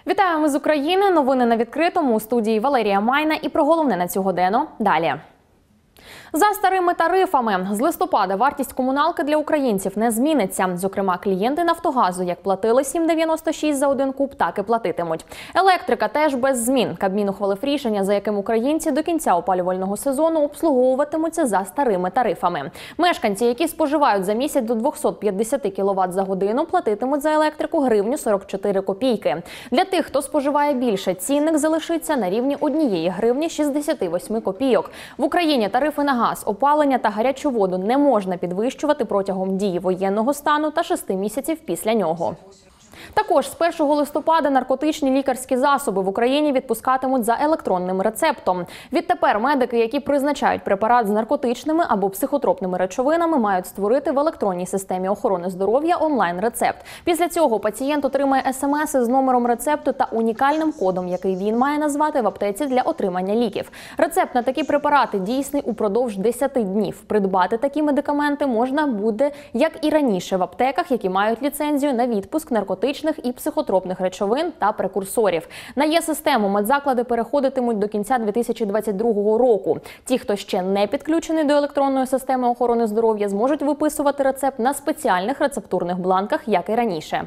Вітаємо з України. Новини на відкритому. У студії Валерія Майна. І про головне на цю годину далі. За старими тарифами. З листопада вартість комуналки для українців не зміниться. Зокрема, клієнти «Нафтогазу» як платили 7,96 за один куб, так і платитимуть. Електрика теж без змін. Кабмін ухвалив рішення, за яким українці до кінця опалювального сезону обслуговуватимуться за старими тарифами. Мешканці, які споживають за місяць до 250 кВт за годину, платитимуть за електрику гривню 44 копійки. Для тих, хто споживає більше, цінник залишиться на рівні 1 гривні 68 копійок. В Україні тарифи на газ, опалення та гарячу воду не можна підвищувати протягом дії воєнного стану та 6 місяців після нього. Також з 1 листопада наркотичні лікарські засоби в Україні відпускатимуть за електронним рецептом. Відтепер медики, які призначають препарат з наркотичними або психотропними речовинами, мають створити в електронній системі охорони здоров'я онлайн-рецепт. Після цього пацієнт отримає смс з номером рецепту та унікальним кодом, який він має назвати в аптеці для отримання ліків. Рецепт на такі препарати дійсний упродовж 10 днів. Придбати такі медикаменти можна буде, як і раніше, в аптеках, які мають ліцензію на відпуск наркотичних і психотропних речовин та прекурсорів. На Є-систему медзаклади переходитимуть до кінця 2022 року. Ті, хто ще не підключений до електронної системи охорони здоров'я, зможуть виписувати рецепт на спеціальних рецептурних бланках, як і раніше.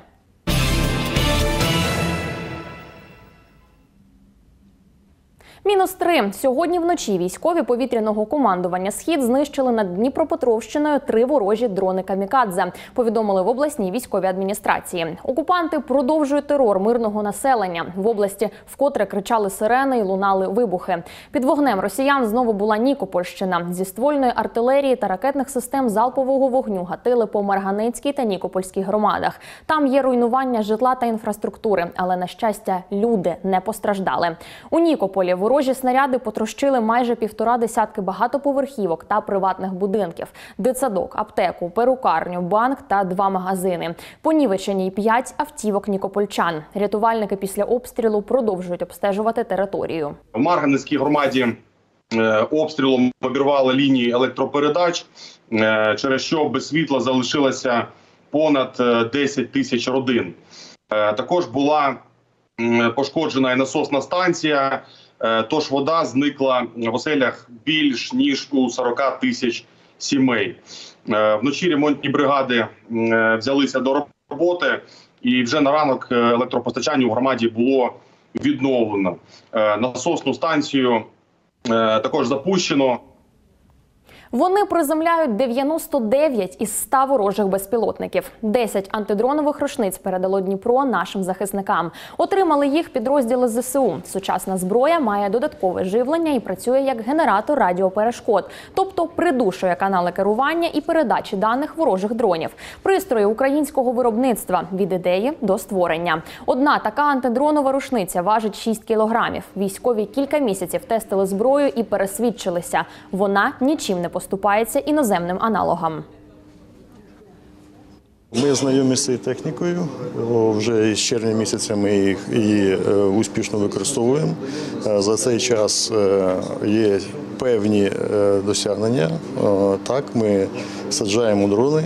-3. Сьогодні вночі військові повітряного командування «Схід» знищили над Дніпропетровщиною 3 ворожі дрони «Камікадзе», повідомили в обласній військовій адміністрації. Окупанти продовжують терор мирного населення. В області вкотре кричали сирени і лунали вибухи. Під вогнем росіян знову була Нікопольщина. Зі ствольної артилерії та ракетних систем залпового вогню гатили по Марганецькій та Нікопольській громадах. Там є руйнування житла та інфраструктури, але, на щастя, люди не постраждали. У Нікополі ворожі снаряди потрощили майже 1,5 десятки багатоповерхівок та приватних будинків, дитсадок, аптеку, перукарню, банк та 2 магазини. Понівечені й 5 автівок нікопольчан. Рятувальники після обстрілу продовжують обстежувати територію. В Марганецькій громаді обстрілом обірвали лінії електропередач, через що без світла залишилося понад 10 тисяч родин. Також була пошкоджена і насосна станція, тож вода зникла в оселях більш ніж у 40 тисяч сімей. Вночі ремонтні бригади взялися до роботи, і вже на ранок електропостачання у громаді було відновлено. Насосну станцію також запущено. Вони приземляють 99 із 100 ворожих безпілотників. 10 антидронових рушниць передало Дніпро нашим захисникам. Отримали їх підрозділи ЗСУ. Сучасна зброя має додаткове живлення і працює як генератор радіоперешкод, тобто придушує канали керування і передачі даних ворожих дронів. Пристрої українського виробництва від ідеї до створення. Одна така антидронова рушниця важить 6 кілограмів. Військові кілька місяців тестили зброю і пересвідчилися. Вона нічим не поступається іноземним аналогам. Ми знайомі з цією технікою. Вже з червня місяця ми її успішно використовуємо. За цей час є певні досягнення. Так, ми саджаємо дрони,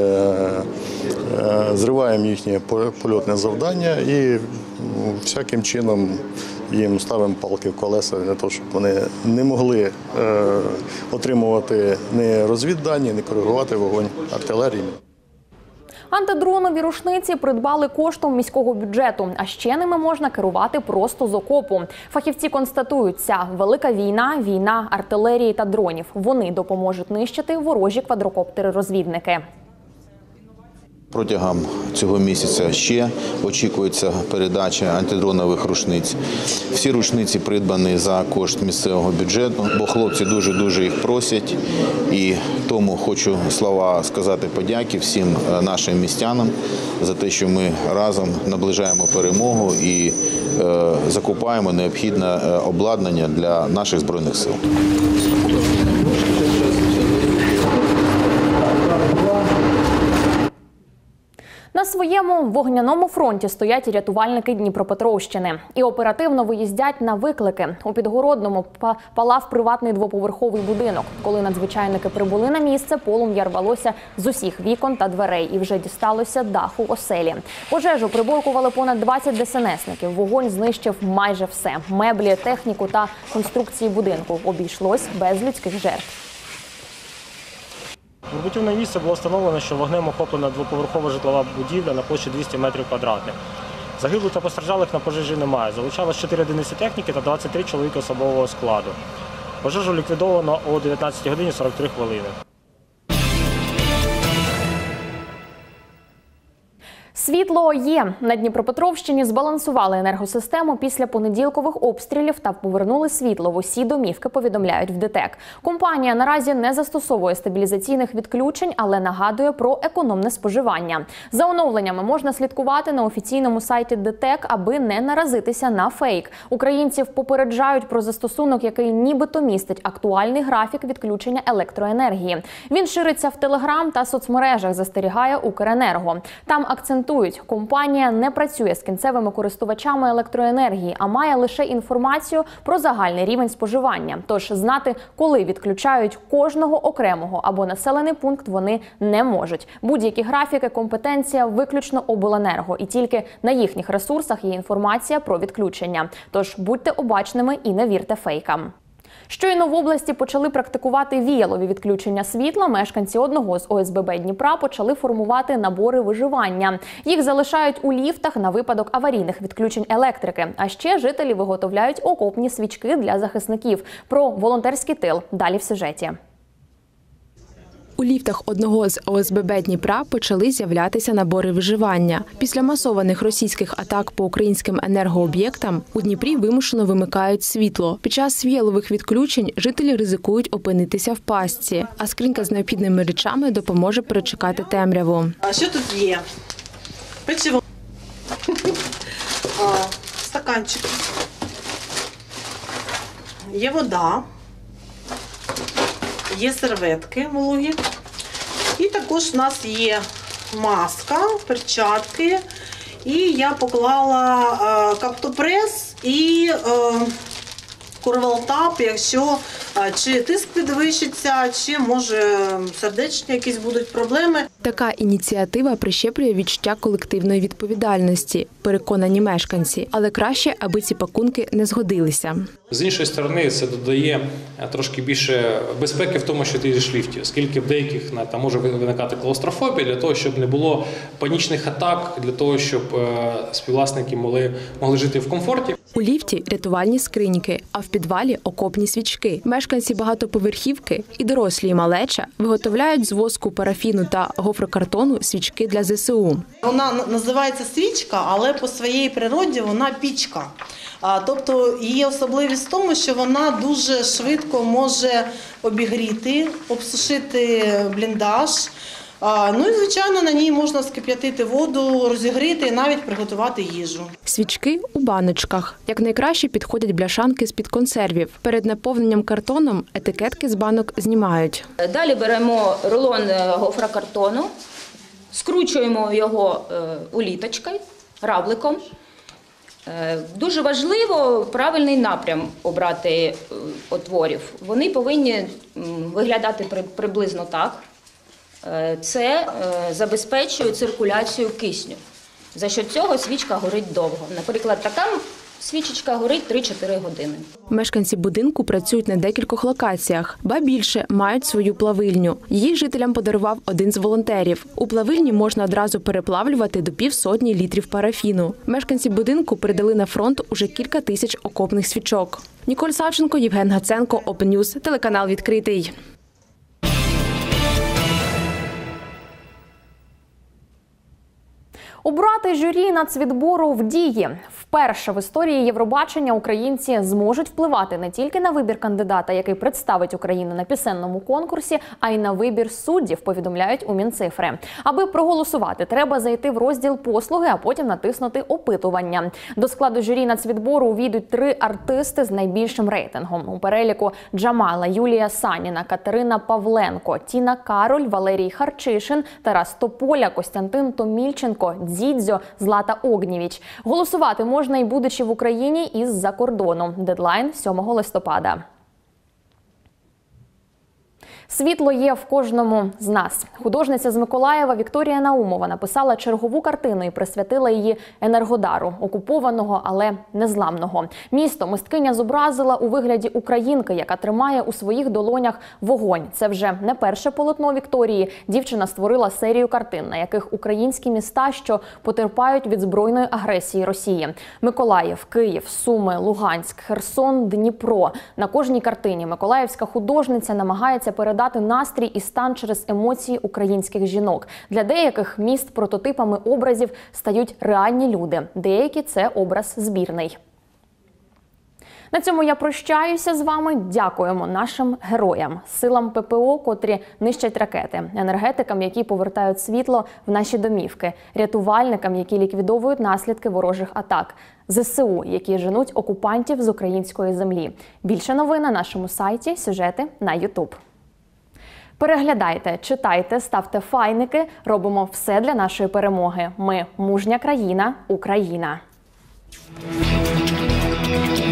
зриваємо їхнє польотне завдання і всяким чином їм ставимо палки в колеса для того, щоб вони не могли отримувати ні розвіддані, ні коригувати вогонь артилерії. Антидронові рушниці придбали коштом міського бюджету, а ще ними можна керувати просто з окопу. Фахівці констатують, ця велика війна – війна артилерії та дронів. Вони допоможуть нищити ворожі квадрокоптери-розвідники. Протягом цього місяця ще очікується передача антидронових рушниць. Всі рушниці придбані за кошт місцевого бюджету, бо хлопці дуже їх просять. І тому хочу слова сказати подяки всім нашим містянам за те, що ми разом наближаємо перемогу і закупаємо необхідне обладнання для наших Збройних сил. На На своєму вогняному фронті стоять і рятувальники Дніпропетровщини. І оперативно виїздять на виклики. У Підгородному палав приватний двоповерховий будинок. Коли надзвичайники прибули на місце, полум'я рвалося з усіх вікон та дверей і вже дісталося даху оселі. Пожежу приборкували понад 20 ДСНСників. Вогонь знищив майже все – меблі, техніку та конструкції будинку. Обійшлось без людських жертв. Прибуттю на місце було встановлено, що вогнем охоплена двоповерхова житлова будівля на площі 200 метрів квадратних. Загиблих та постраждалих на пожежі немає. Залучалось 4 одиниці техніки та 23 чоловіки особового складу. Пожежу ліквідовано о 19 годині 43 хвилини. Світло є. На Дніпропетровщині збалансували енергосистему після понеділкових обстрілів та повернули світло в усі домівки, повідомляють в ДТЕК. Компанія наразі не застосовує стабілізаційних відключень, але нагадує про економне споживання. За оновленнями можна слідкувати на офіційному сайті ДТЕК, аби не наразитися на фейк. Українців попереджають про застосунок, який нібито містить актуальний графік відключення електроенергії. Він шириться в Телеграм та соцмережах, застерігає Укренерго. Там акцентують, компанія не працює з кінцевими користувачами електроенергії, а має лише інформацію про загальний рівень споживання. Тож знати, коли відключають кожного окремого або населений пункт, вони не можуть. Будь-які графіки – компетенція виключно обленерго. І тільки на їхніх ресурсах є інформація про відключення. Тож будьте обачними і не вірте фейкам. Щойно в області почали практикувати віялові відключення світла, мешканці одного з ОСББ Дніпра почали формувати набори виживання. Їх залишають у ліфтах на випадок аварійних відключень електрики. А ще жителі виготовляють окопні свічки для захисників. Про волонтерський тил далі в сюжеті. У ліфтах одного з ОСББ Дніпра почали з'являтися набори виживання. Після масованих російських атак по українським енергооб'єктам у Дніпрі вимушено вимикають світло. Під час віялових відключень жителі ризикують опинитися в пастці, а скринька з необхідними речами допоможе перечекати темряву. А що тут є? Печиво, стаканчик, є вода. Є серветки вологі. І також у нас є маска, перчатки. І я поклала каптопрес і курвалтап, якщо чи тиск підвищиться, чи може сердечні якісь будуть проблеми. Така ініціатива прищеплює відчуття колективної відповідальності, переконані мешканці. Але краще, аби ці пакунки не згодилися. З іншої сторони, це додає трошки більше безпеки в тому, що ти йдеш в ліфті, оскільки в деяких там може виникати клаустрофобія, для того, щоб не було панічних атак, для того, щоб співвласники могли жити в комфорті. У ліфті рятувальні скриньки, а в підвалі окопні свічки. Мешканці багатоповерхівки і дорослі, і малеча виготовляють з воску, парафіну та гофрокартону свічки для ЗСУ. Вона називається свічка, але по своїй природі вона пічка. Тобто її особливість в тому, що вона дуже швидко може обігріти, обсушити бліндаж. Ну і, звичайно, на ній можна скип'ятити воду, розігріти і навіть приготувати їжу. Свічки у баночках. Якнайкраще підходять бляшанки з-під консервів. Перед наповненням картоном етикетки з банок знімають. Далі беремо рулон гофрокартону, скручуємо його уліточкою, равликом. Дуже важливо правильний напрям обрати отворів. Вони повинні виглядати приблизно так. Це забезпечує циркуляцію кисню. За що цього свічка горить довго. Наприклад, така свічечка горить 3-4 години. Мешканці будинку працюють на декількох локаціях, ба більше мають свою плавильню. Її жителям подарував один з волонтерів. У плавильні можна одразу переплавлювати до 50 літрів парафіну. Мешканці будинку передали на фронт уже кілька тисяч окопних свічок. Ніколь Савченко, Євген Гаценко, Open News, телеканал «Відкритий». Обрати журі нацвідбору в дії. Вперше в історії Євробачення українці зможуть впливати не тільки на вибір кандидата, який представить Україну на пісенному конкурсі, а й на вибір суддів, повідомляють у Мінцифри. Аби проголосувати, треба зайти в розділ «Послуги», а потім натиснути «Опитування». До складу журі нацвідбору увійдуть 3 артисти з найбільшим рейтингом. У переліку Джамала, Юлія Саніна, Катерина Павленко, Тіна Кароль, Валерій Харчишин, Тарас Тополя, Костянтин Томільченко, Дзідзьо, Злата Огнєвіч. Голосувати можна і будучи в Україні, і з-за кордону. Дедлайн 7 листопада. Світло є в кожному з нас. Художниця з Миколаєва Вікторія Наумова написала чергову картину і присвятила її Енергодару, окупованого, але незламного. Місто мисткиня зобразила у вигляді українки, яка тримає у своїх долонях вогонь. Це вже не перше полотно Вікторії. Дівчина створила серію картин, на яких українські міста, що потерпають від збройної агресії Росії. Миколаїв, Київ, Суми, Луганськ, Херсон, Дніпро. На кожній картині миколаївська художниця намагається передати настрій і стан через емоції українських жінок. Для деяких міст прототипами образів стають реальні люди. Деякі – це образ збірний. На цьому я прощаюся з вами. Дякуємо нашим героям, силам ППО, котрі нищать ракети, енергетикам, які повертають світло в наші домівки, рятувальникам, які ліквідовують наслідки ворожих атак, ЗСУ, які женуть окупантів з української землі. Більше новин на нашому сайті, сюжети на YouTube. Переглядайте, читайте, ставте файники. Робимо все для нашої перемоги. Ми – мужня країна, Україна.